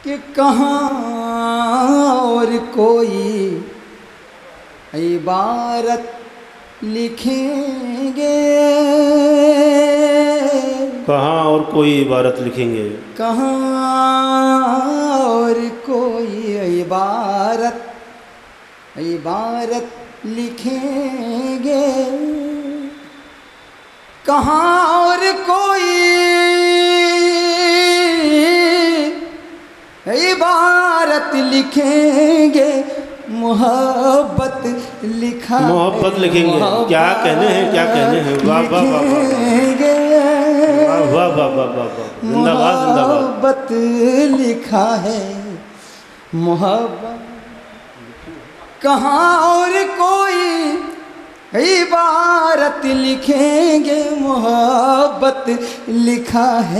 کہ کہاں اور کوئی عبارت لکھیں گے، کہاں اور کوئی عبارت لکھیں گے، کہاں اور کوئی عبارت لکھیں گے، کہاں اور کوئی عبارت لکھیں گے، محبت لکھا ہے، محبت لکھیں گے، کیا کہنے ہیں، کیا کہنے ہیں، واہ واہ واہ واہ واہ واہ واہ، زندہ باد زندہ باد، محبت لکھا ہے، محبت کہاں اور کوئی عبارت لکھیں گے، محبت لکھا ہے،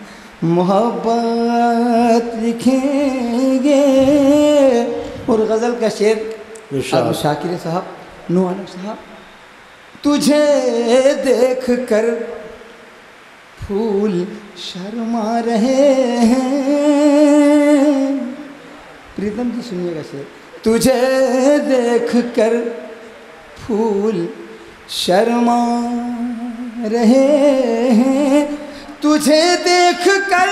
محبت لکھیں گے۔ اور غزل کا شعر ابو شاکر صاحب، نو عالم صاحب، تجھے دیکھ کر پھول شرما رہے ہیں، پریتم جی سنیے گا شعر، تجھے دیکھ کر پھول شرما رہے ہیں، تجھے دیکھ کر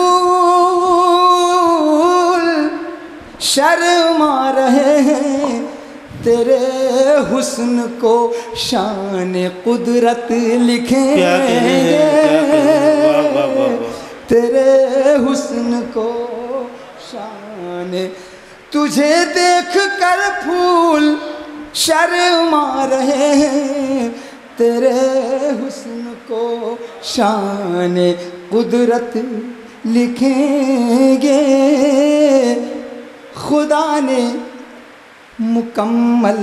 پھول شرما رہے ہیں، تیرے حسن کو شان قدرت لکھیں گے، تیرے حسن کو شان، تجھے دیکھ کر پھول شرما رہے ہیں، تیرے حسن کو شان قدرت لکھیں گے، خدا نے مکمل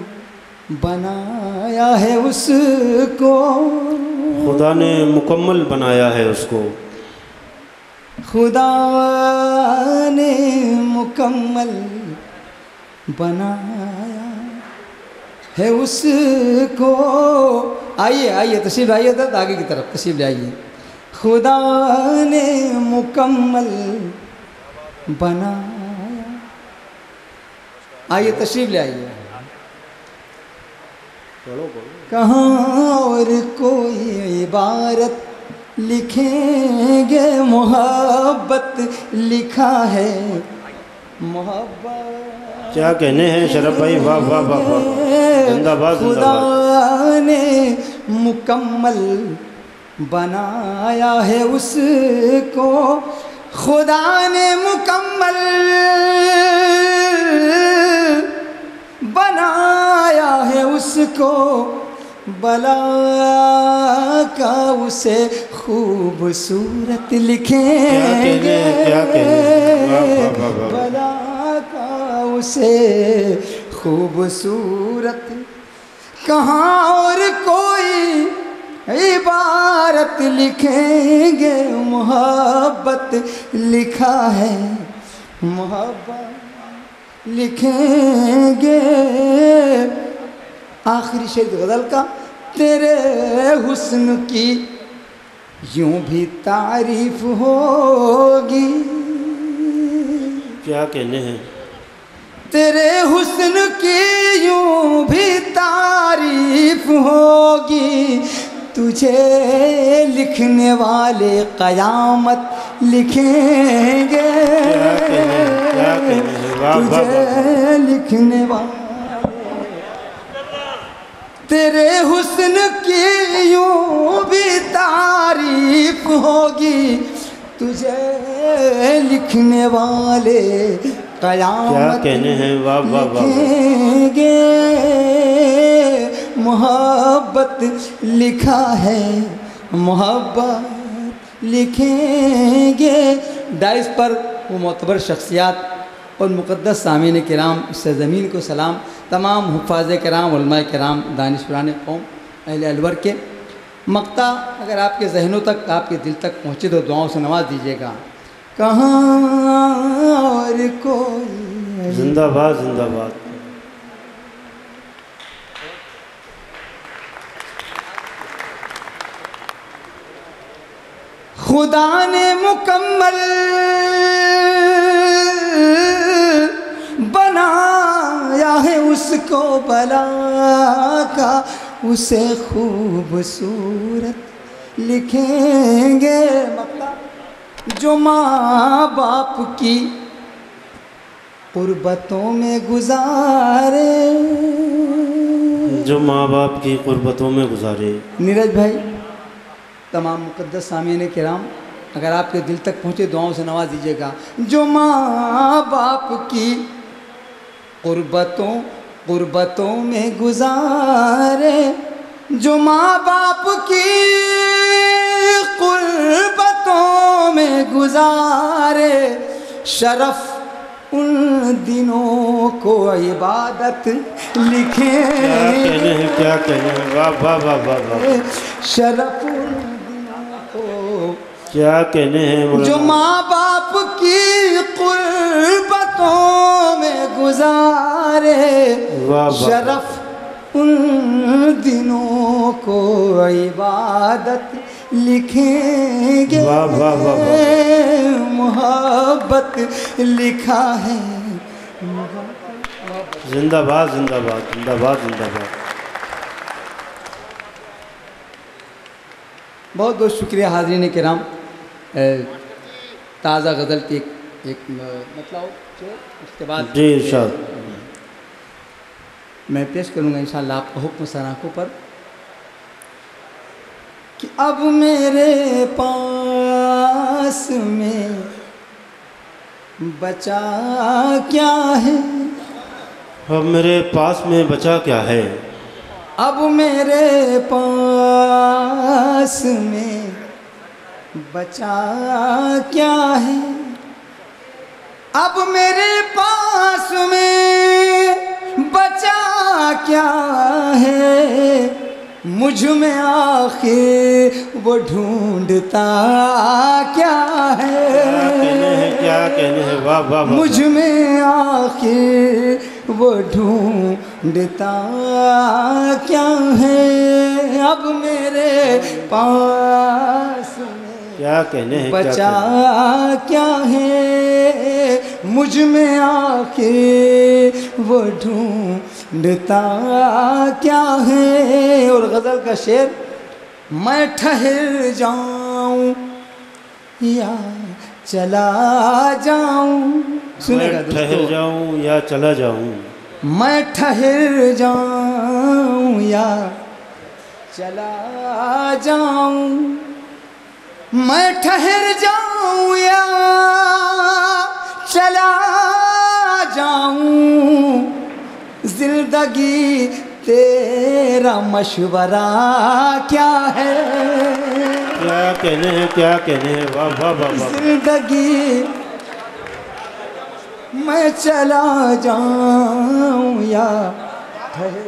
بنایا ہے اس کو، خدا نے مکمل بنایا ہے اس کو، خدا نے مکمل بنایا ہے اس کو، آئیے آئیے تشریف لائیے تھا آگے کی طرف تشریف لائیے، خدا نے مکمل بنایا، آئیے تشریف لے آئیے، کہاں اور کوئی عبارت لکھیں گے، محبت لکھا ہے، محبت کیا کہنے ہیں شرف بھائی، واہ واہ واہ واہ، زندہ باد زندہ باد، خدا نے مکمل بنایا ہے اس کو، خدا نے مکمل بنایا ہے اس کو، بلا کا اسے خوبصورت لکھیں گے، بلا کا اسے خوبصورت، کہاں اور کوئی عبارت لکھیں گے، محبت لکھا ہے، محبت لکھیں گے۔ آخری شعر غزل کا، تیرے حسن کی یوں بھی تعریف ہوگی، کیا کہنے ہیں، تیرے حسن کی یوں بھی تعریف ہوگی، تجھے لکھنے والے قیامت لکھیں گے، تجھے لکھنے والے، تیرے حسن کی یوں بھی تعریف ہوگی، تجھے لکھنے والے قیامت لکھیں گے، محبت لکھا ہے، محبت لکھیں گے۔ ڈائس پر وہ معتبر شخصیات اور مقدس سامعین کرام، سرزمین کو سلام، تمام حفاظ کرام، علماء کرام، دانشوران قوم، اہل الور کے مقطع اگر آپ کے ذہنوں تک، آپ کے دل تک پہنچے تو دعاؤں سے نواز دیجیے گا، کہاں اور کوئی، زندہ باد زندہ باد، خدا نے مکمل کو بلا کا اسے خوبصورت لکھیں گے مکہ جو ماں باپ کی قربتوں میں گزارے جو ماں باپ کی قربتوں میں گزارے۔ نیرج بھائی تمام مقدس سامعین کرام اگر آپ کے دل تک پہنچے دعاؤں سے نواز دیجیے گا۔ جو ماں باپ کی قربتوں میں گزارے جو ماں باپ کی قربتوں میں گزارے شرف ان دنوں کو عبادت لکھیں کیا کہنے ہیں واہ واہ واہ واہ واہ شرف ان دنوں کو کیا کہنے ہیں جو ماں باپ کی قربتوں میں گزارے شرف ان دنوں کو عبادت لکھیں گے محبت لکھا ہے زندہ باد زندہ باد زندہ باد زندہ باد۔ بہت بہت شکریہ حاضرین کرام۔ تازہ غزل کی ایک مطلب اس کے بعد جی ارشاد میں پیش کروں گا انشاءاللہ آپ کو حکم سراخوں پر کہ اب میرے پاس میں بچا کیا ہے اب میرے پاس میں بچا کیا ہے اب میرے پاس میں بچا کیا ہے اب میرے پاس میں بچا کیا ہے مجھ میں آخر وہ ڈھونڈتا کیا ہے کیا کہنے ہیں واہ واہ واہ مجھ میں آخر وہ ڈھونڈتا کیا ہے اب میرے پاس کیا کہنے ہیں بچا کیا ہے مجھ میں آخر وہ ڈھونڈتا کیا ہے اور غزل کا شعر میں ٹھہر جاؤں یا چلا جاؤں سنے گا ٹھہر جاؤں یا چلا جاؤں میں ٹھہر جاؤں یا چلا جاؤں میں ٹھہر جاؤں یا چلا جاؤں زندگی تیرا مشورہ کیا ہے کیا کہنے ہیں واہ واہ واہ واہ زندگی میں چلا جاؤں یا ٹھہر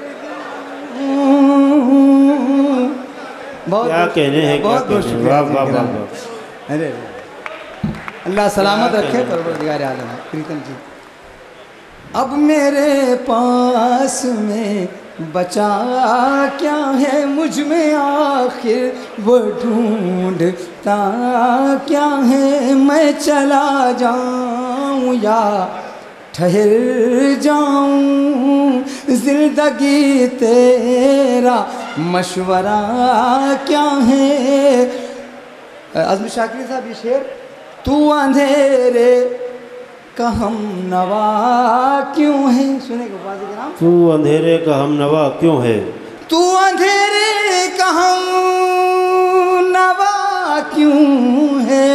کیا کہنے ہیں بہت بہت شکریہ واہ واہ واہ واہ ارے اللہ سلامت رکھے پروردگار عالم پریتم جی اب میرے پاس میں بچا کیا ہے مجھ میں آخر وہ ڈھونڈتا کیا ہے میں چلا جاؤں یا ٹھہر جاؤں زندگی تیرا مشورہ کیا ہے عظم شاکری صاحب یہ شعر تو اندھیرے کا ہم نوا کیوں ہے سنے گا باز کرام تو اندھیرے کا ہم نوا کیوں ہے تو اندھیرے کا ہم نوا کیوں ہے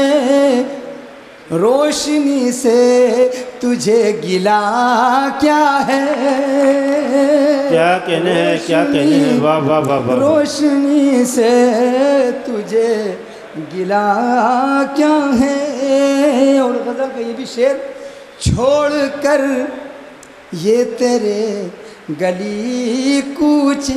روشنی سے تجھے گلا کیا ہے کیا کہنے ہیں واہ واہ واہ واہ روشنی سے تجھے گلا کیا ہے اور غزل کا یہ بھی شعر چھوڑ کر یہ تیرے گلی کوچے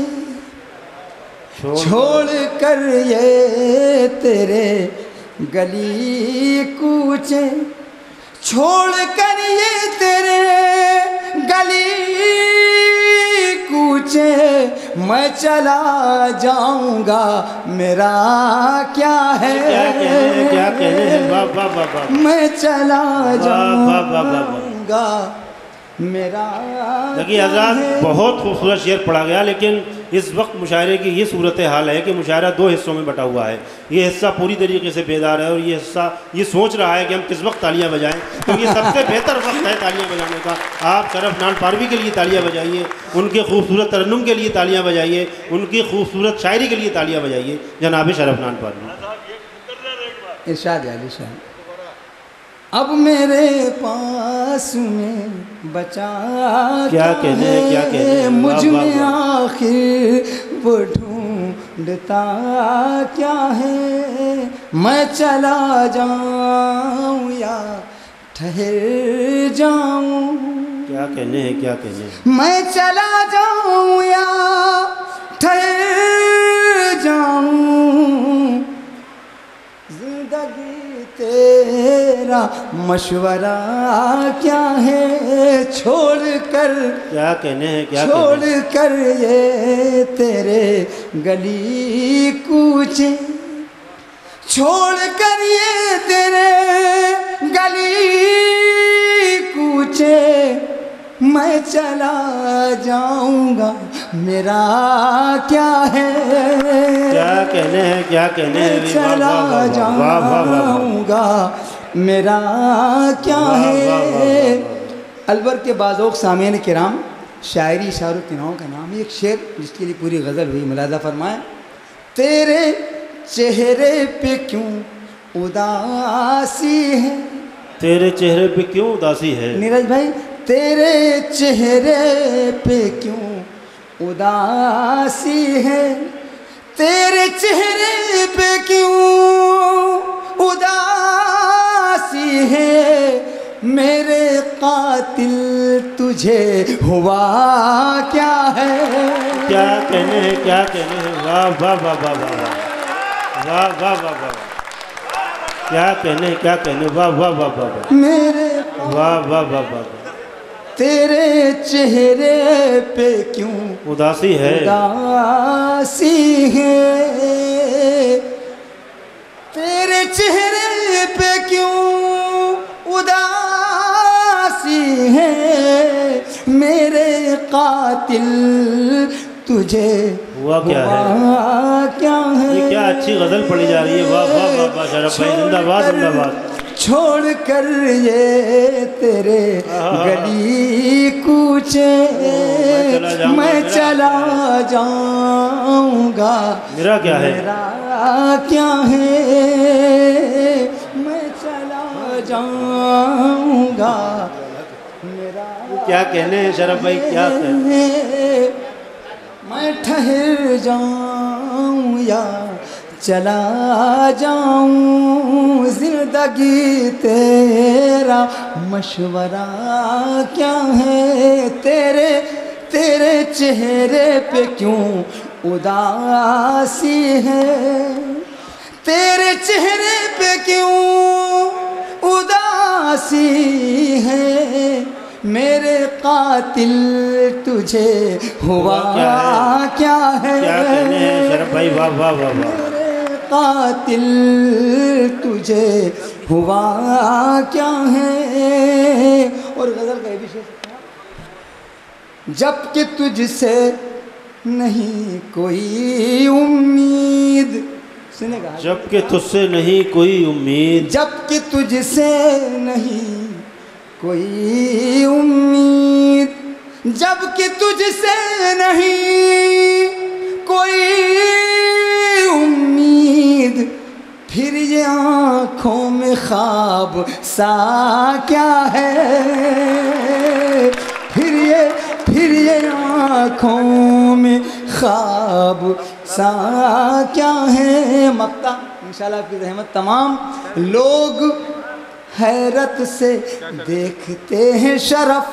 چھوڑ کر یہ تیرے گلی کوچے چھوڑ کر یہ تیرے گلی کوچے میں چلا جاؤں گا میرا کیا ہے کیا کہنے ہیں واہ واہ واہ واہ میں چلا جاؤں گا میرا دیکھیے حضرات بہت خوبصورت شعر پڑھا گیا، لیکن اس وقت مشاعرے کی یہ صورتحال ہے کہ مشاعرہ دو حصوں میں بٹا ہوا ہے. یہ حصہ پوری طریقے سے بیدار ہے اور یہ حصہ یہ سوچ رہا ہے کہ ہم کس وقت تالیاں بجائیں، کیونکہ یہ سب سے بہتر وقت ہے تالیاں بجانے کا. آپ شرف نان پاروی کے لیے تالیاں بجائیے، ان کے خوبصورت ترنم کے لیے تالیاں بجائیے، ان کی خوبصورت شاعری کے لیے تالیاں بجائیے. جناب شرف نان پاروی. ارشاد علی شاہ. اب میرے پاس میں بچا کیا کہنے کیا کہنے، مجھ واہ واہ میں واہ. آخر وہ ڈھونڈتا کیا ہے، میں چلا جاؤں یا ٹھہر جاؤں، کیا کہنے ہیں کیا کہنے ہیں. میں چلا جاؤں یا ٹھہر جاؤں، زندگی تیرا مشورہ کیا ہے، چھوڑ کر کیا کہنے ہیں کیا چھوڑ کہنے ہیں. کر یہ تیرے گلی کوچے، چھوڑ کر یہ تیرے گلی کوچے، میں چلا جاؤں گا میرا کیا ہے، کیا کہنے ہیں کیا کہنے ہیں. میں چلا جاؤں گا میرا کیا ہے. الور کے بعض سامعین کرام، شاعری اشاروں کناؤں کا نام ہے ایک شعر جس کے لیے پوری غزل ہوئی، ملاحظہ فرمائیں. تیرے چہرے پہ کیوں اداسی ہے، تیرے چہرے پہ کیوں اداسی ہے، نیرج بھائی تیرے چہرے پہ کیوں اداسی ہے، تیرے چہرے پہ کیوں اداسی ہے، میرے قاتل تجھے ہوا کیا ہے. کیا کہنے ہیں کیا کہنے ہیں. واہ واہ واہ واہ واہ واہ واہ واہ واہ. کیا کہنے کیا کہنے. واہ واہ واہ واہ واہ میرے واہ واہ واہ واہ. تیرے چہرے پہ کیوں اداسی ہے، اداسی ہے، تیرے چہرے پہ کیوں اداسی ہے، میرے قاتل تجھے ہوا کیا ہے. کیا ہے. یہ کیا اچھی غزل پڑھی جا رہی ہے. واہ واہ واہ واہ. شرف بھائی زندہ باد زندہ باد. چھوڑ کر یہ تیرے گلی کوچے، میں چلا جاؤں گا میرا کیا ہے. میرا کیا ہے، میں چلا جاؤں گا میرا کیا کہنے ہیں شرف بھائی کیا کہنے. میں ٹھہر جاؤں یا چلا جاؤں، زندگی تیرا مشورہ کیا ہے، تیرے چہرے پہ کیوں اداسی ہے، تیرے چہرے پہ کیوں اداسی ہے، میرے قاتل تجھے ہوا کیا ہے. کیا کہنے ہیں شرف بھائی. واہ واہ واہ واہ. قاتل تجھے ہوا کیا ہے. اور غزل کا یہ بھی شعر، جب کہ تجھ سے نہیں کوئی امید، سنے گا، جب کہ تجھ سے نہیں کوئی امید، جب کہ تجھ سے نہیں کوئی امید، جب کہ تجھ سے نہیں کوئی امید، پھر یہ آنکھوں میں خواب سا کیا ہے، پھر یہ آنکھوں میں خواب سا کیا ہے. مقطع انشاءاللہ آپ کی رحمت. تمام لوگ حیرت سے دیکھتے ہیں شرف،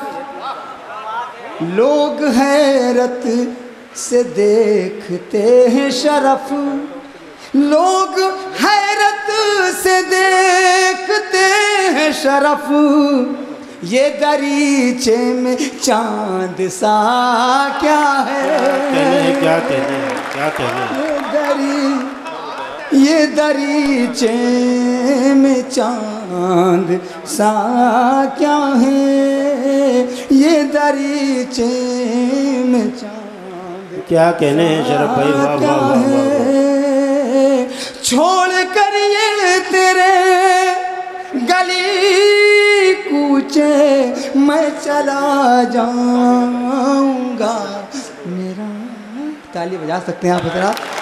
لوگ حیرت سے دیکھتے ہیں شرف، لوگ حیرت سے دیکھتے ہیں شرف، یہ دریچے میں چاند سا کیا ہے. کیا کہنے ہیں کیا کہنے ہیں. یہ دریچے میں چاند سا کیا ہے، یہ دریچے میں چاند کیا کہنے ہیں شرف بھائی، واہ واہ کیا واہ واہ واہ۔ ہے، چھوڑ کر یہ تیرے گلی کوچے میں چلا جاؤں گا، میرا تالی بجا سکتے ہیں آپ حضرات۔